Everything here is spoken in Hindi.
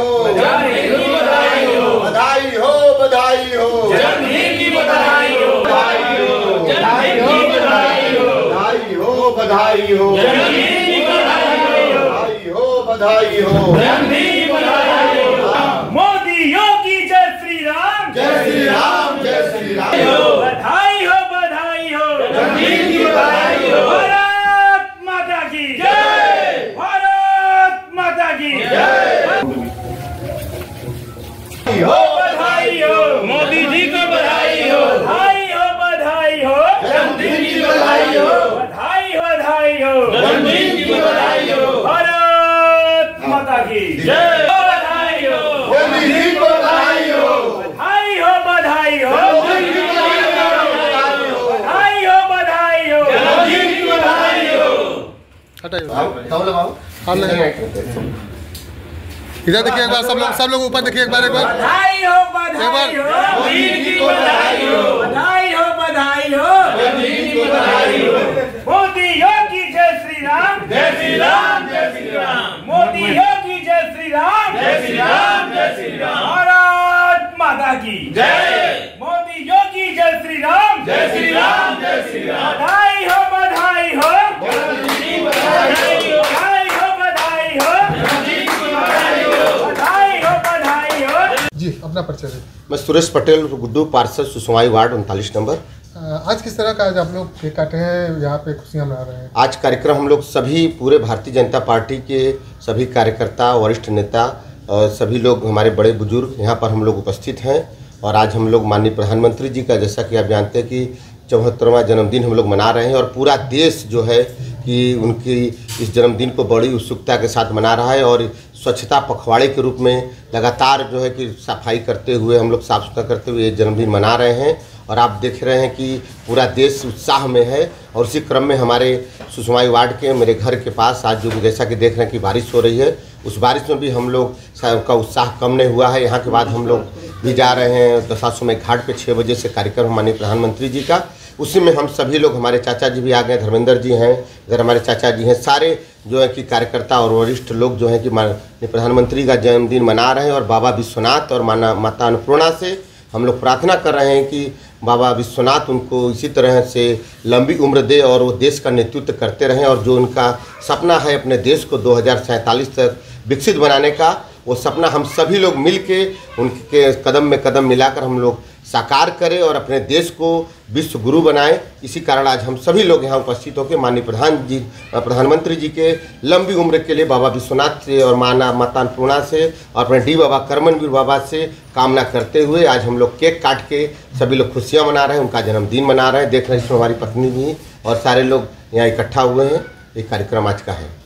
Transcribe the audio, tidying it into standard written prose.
हो, बधाई हो, बधाई हो, बधाई हो, जन्मदिन की बधाई हो, बधाई हो, बधाई हो, बधाई हो, बधाई हो, बधाई हो, जन्मदिन की बधाई हो, बधाई हो, जन्मदिन की बधाई हो। मोदी योगी जय श्री राम, जय श्री राम, जय श्री राम, बधाई हो, बधाई हो, जन्मदिन की बधाई हो, भारत माता की जय, भारत माता की जय। हो, बधाई हो, मोदी जी को बधाई हो, बधाई हो, बधाई हो, जन्मदिन की बधाई हो, बधाई बधाई हो, जन्मदिन की बधाई हो, भारत माता की जय, बधाई हो, मोदी जी को बधाई हो, बधाई हो, बधाई हो, जन्मदिन की बधाई हो, बधाई हो, बधाई हो, जन्मदिन की बधाई हो। हटाइए इधर देखिए एक बार, सब लोग ऊपर देखिए एक बार, बधाई हो, बधाई हो, जन्मदिन की बधाई हो, बधाई हो, बधाई हो, जन्मदिन की बधाई हो, मोदी योगी जय श्री राम, जय श्री राम, जय श्री राम, मोदी योगी जय श्री राम, जय श्री राम, जय श्री राम, भारत माता की जय, मोदी योगी जय श्री राम, जय श्री राम, जय श्री राम, बधाई हो, बधाई हो, जन्मदिन की बधाई हो, बधाई हो, बधाई हो, जन्मदिन की बधाई हो। बधाई हो, बधाई हो। जी अपना परिचय दें। मैं सुरेश पटेल, गुड्डू पार्षद, सुसवाई वार्ड 39 नंबर। आज किस तरह का आज आप लोग केक काटे हैं, यहाँ पे खुशियाँ मना रहे हैं? आज कार्यक्रम हम लोग सभी पूरे भारतीय जनता पार्टी के सभी कार्यकर्ता, वरिष्ठ नेता और सभी लोग, हमारे बड़े बुजुर्ग यहाँ पर हम लोग उपस्थित हैं। और आज हम लोग माननीय प्रधानमंत्री जी का, जैसा कि आप जानते हैं कि 74वां जन्मदिन हम लोग मना रहे हैं और पूरा देश जो है कि उनकी इस जन्मदिन को बड़ी उत्सुकता के साथ मना रहा है। और स्वच्छता पखवाड़े के रूप में लगातार जो है कि सफाई करते हुए, हम लोग साफ सुथरा करते हुए ये जन्मदिन मना रहे हैं। और आप देख रहे हैं कि पूरा देश उत्साह में है। और इसी क्रम में हमारे सुसवाई वार्ड के मेरे घर के पास आज जो जैसा कि देख रहे हैं कि बारिश हो रही है, उस बारिश में भी हम लोग का उत्साह कम नहीं हुआ है। यहाँ के बाद हम लोग भी जा रहे हैं दशाश्वमेध घाट पे 6 बजे से कार्यक्रम माननीय प्रधानमंत्री जी का। उसी में हम सभी लोग, हमारे चाचा जी भी आ गए, धर्मेंद्र जी हैं इधर, हमारे चाचा जी हैं, सारे जो है कि कार्यकर्ता और वरिष्ठ लोग जो हैं कि माननीय प्रधानमंत्री का जन्मदिन मना रहे हैं। और बाबा विश्वनाथ और माता अन्नपूर्णा से हम लोग प्रार्थना कर रहे हैं कि बाबा विश्वनाथ उनको इसी तरह से लंबी उम्र दे और वो देश का नेतृत्व करते रहें। और जो उनका सपना है अपने देश को 2047 तक विकसित बनाने का, वो सपना हम सभी लोग मिल के उनके कदम में कदम मिलाकर हम लोग साकार करें और अपने देश को विश्व गुरु बनाएं। इसी कारण आज हम सभी लोग यहाँ उपस्थित होकर माननीय प्रधानमंत्री जी के लंबी उम्र के लिए बाबा विश्वनाथ से और माता अन्नपूर्णा से और अपने डी बाबा कर्मवीर बाबा से कामना करते हुए आज हम लोग केक काट के सभी लोग खुशियाँ मना रहे हैं, उनका जन्मदिन मना रहे हैं। देख रहे हैं इसमें हमारी पत्नी भी और सारे लोग यहाँ इकट्ठा हुए हैं। ये कार्यक्रम आज का है।